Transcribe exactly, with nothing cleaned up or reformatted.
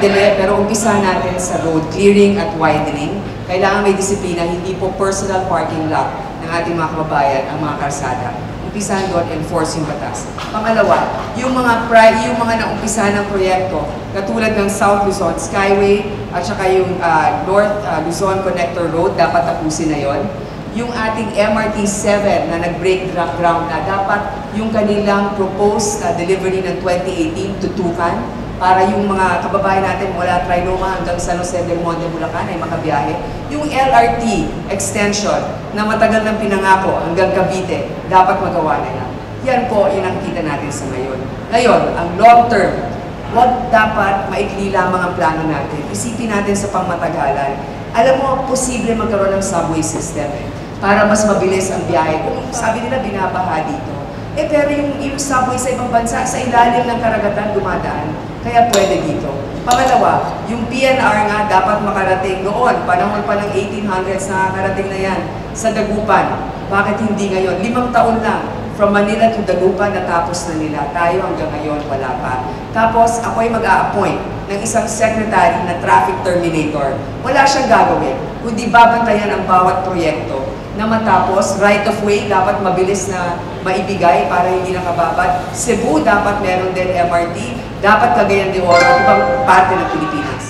madali, pero umpisa natin sa road clearing at widening. Kailangan may disiplina, hindi po personal parking lot ng ating mga kababayan ang mga kalsada. Umpisahan doon, enforce yung batas. Pangalawa, yung mga pri yung mga naumpisa ng proyekto, katulad ng South Luzon Skyway at saka yung uh, North uh, Luzon Connector Road, dapat tapusin na yon. Yung ating M R T seven na nag-break ground na, dapat yung kanilang proposed uh, delivery ng twenty eighteen tutukan para yung mga kababayan natin mula Trinoma hanggang San Jose del Monte, Bulacan ay makabiyahe. Yung L R T extension na matagal nang pinangako hanggang Cavite, dapat magawa na yan. Yan po yung nakikita natin sa ngayon. Ngayon, ang long term, wag dapat maikli lamang ang plano natin. Isipin natin sa pangmatagalan. Alam mo, posible magkaroon ng subway system eh, para mas mabilis ang biyahe. Kung sabi nila binabaha dito, eh pero yung, yung subway sa ibang bansa, sa ilalim ng karagatan dumadaan. Kaya pwede dito. Pangalawa, yung P N R nga dapat makarating noon. Panahon pa ng eighteen hundreds, nakakarating na yan sa Dagupan. Bakit hindi ngayon? Limang taon lang. From Manila to Dagupan, natapos na nila. Tayo hanggang ngayon, wala pa. Tapos, ako'y mag-a-appoint ng isang secretary na traffic terminator. Wala siyang gagawin, kundi babantayan ang bawat proyekto na matapos. Right of way, dapat mabilis na maibigay para hindi nakababad. Cebu, dapat meron din M R T. Dapat Cagayan de Oro at ibang parte ng Pilipinas.